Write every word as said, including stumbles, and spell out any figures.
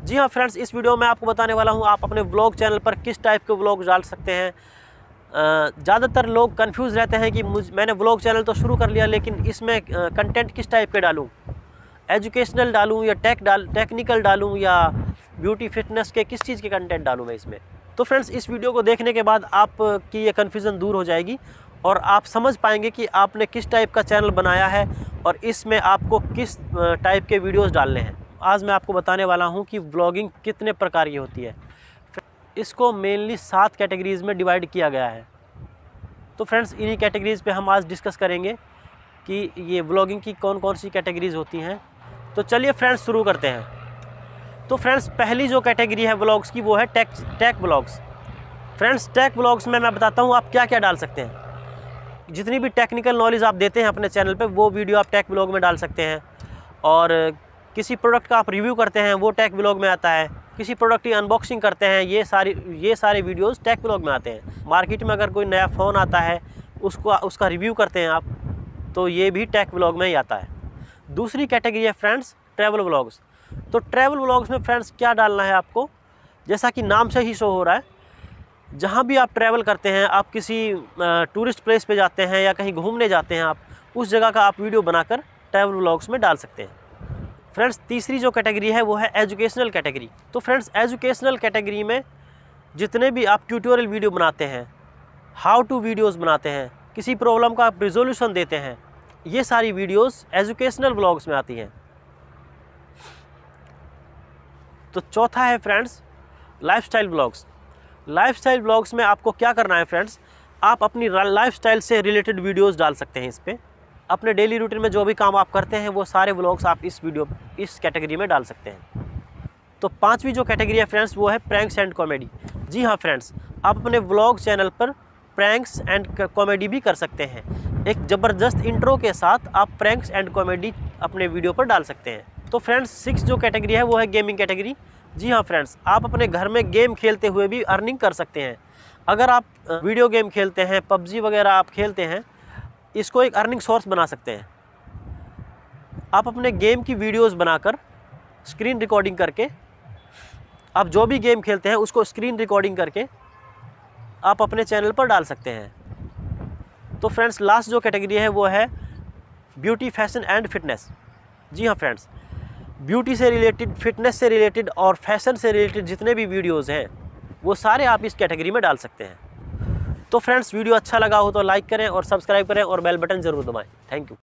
जी हाँ फ्रेंड्स, इस वीडियो में आपको बताने वाला हूँ आप अपने व्लॉग चैनल पर किस टाइप के व्लॉग डाल सकते हैं। ज़्यादातर लोग कंफ्यूज रहते हैं कि मुझ मैंने व्लॉग चैनल तो शुरू कर लिया, लेकिन इसमें कंटेंट किस टाइप के डालूँ, एजुकेशनल डालूँ या टेक डाल टेक्निकल डालूँ या ब्यूटी फिटनेस के, किस चीज़ के कंटेंट डालूँ मैं इसमें। तो फ्रेंड्स, इस वीडियो को देखने के बाद आपकी ये कन्फ्यूज़न दूर हो जाएगी और आप समझ पाएंगे कि आपने किस टाइप का चैनल बनाया है और इसमें आपको किस टाइप के वीडियोस डालने हैं। आज मैं आपको बताने वाला हूं कि व्लॉगिंग कितने प्रकार की होती है। इसको मेनली सात कैटेगरीज़ में डिवाइड किया गया है। तो फ्रेंड्स, इन्हीं कैटेगरीज़ पे हम आज डिस्कस करेंगे कि ये व्लॉगिंग की कौन कौन सी कैटेगरीज़ होती हैं। तो चलिए फ्रेंड्स, शुरू करते हैं। तो फ्रेंड्स, पहली जो कैटेगरी है व्लॉग्स की, वो है tech tech vlogs. Friends, tech vlogs में मैं बताता हूँ आप क्या क्या डाल सकते हैं। जितनी भी टेक्निकल नॉलेज आप देते हैं अपने चैनल पे, वो वीडियो आप टेक व्लॉग में डाल सकते हैं। और किसी प्रोडक्ट का आप रिव्यू करते हैं, वो टेक व्लॉग में आता है। किसी प्रोडक्ट की अनबॉक्सिंग करते हैं, ये सारी ये सारे वीडियोस टेक व्लॉग में आते हैं। मार्केट में अगर कोई नया फ़ोन आता है, उसको उसका रिव्यू करते हैं आप, तो ये भी टेक व्लॉग में ही आता है। दूसरी कैटेगरी है फ्रेंड्स ट्रैवल व्लॉग्स। तो ट्रैवल व्लॉग्स में फ्रेंड्स क्या डालना है आपको, जैसा कि नाम से ही शो हो रहा है, जहाँ भी आप ट्रैवल करते हैं, आप किसी टूरिस्ट प्लेस पे जाते हैं या कहीं घूमने जाते हैं, आप उस जगह का आप वीडियो बनाकर ट्रैवल व्लॉग्स में डाल सकते हैं। फ्रेंड्स, तीसरी जो कैटेगरी है वो है एजुकेशनल कैटेगरी। तो फ्रेंड्स, एजुकेशनल कैटेगरी में जितने भी आप ट्यूटोरियल वीडियो बनाते हैं, हाउ टू वीडियोस बनाते हैं, किसी प्रॉब्लम का आप रिजोल्यूशन देते हैं, ये सारी वीडियोस एजुकेशनल व्लॉग्स में आती हैं। तो चौथा है friends lifestyle vlogs. Lifestyle vlogs में आपको क्या करना है फ्रेंड्स, आप अपनी लाइफस्टाइल से रिलेटेड वीडियोस डाल सकते हैं इस पे। अपने डेली रूटीन में जो भी काम आप करते हैं, वो सारे व्लॉग्स आप इस वीडियो इस कैटेगरी में डाल सकते हैं। तो पांचवी जो कैटेगरी है फ्रेंड्स, वो है प्रैंक्स एंड कॉमेडी। जी हाँ फ्रेंड्स, आप अपने व्लॉग चैनल पर प्रैंक्स एंड कॉमेडी भी कर सकते हैं। एक ज़बरदस्त इंट्रो के साथ आप प्रैंक्स एंड कॉमेडी अपने वीडियो पर डाल सकते हैं। तो फ्रेंड्स, सिक्स जो कैटेगरी है वो है गेमिंग कैटेगरी। जी हाँ फ्रेंड्स, आप अपने घर में गेम खेलते हुए भी अर्निंग कर सकते हैं। अगर आप वीडियो गेम खेलते हैं, पबजी वगैरह आप खेलते हैं, इसको एक अर्निंग सोर्स बना सकते हैं। आप अपने गेम की वीडियोस बनाकर स्क्रीन रिकॉर्डिंग करके, आप जो भी गेम खेलते हैं उसको स्क्रीन रिकॉर्डिंग करके आप अपने चैनल पर डाल सकते हैं। तो फ्रेंड्स, लास्ट जो कैटेगरी है वो है ब्यूटी, फैशन एंड फिटनेस। जी हाँ फ्रेंड्स, ब्यूटी से रिलेटेड, फिटनेस से रिलेटेड और फैशन से रिलेटेड जितने भी वीडियोस हैं, वो सारे आप इस कैटेगरी में डाल सकते हैं। तो फ्रेंड्स, वीडियो अच्छा लगा हो तो लाइक करें और सब्सक्राइब करें और बेल बटन ज़रूर दबाएं। Thank you.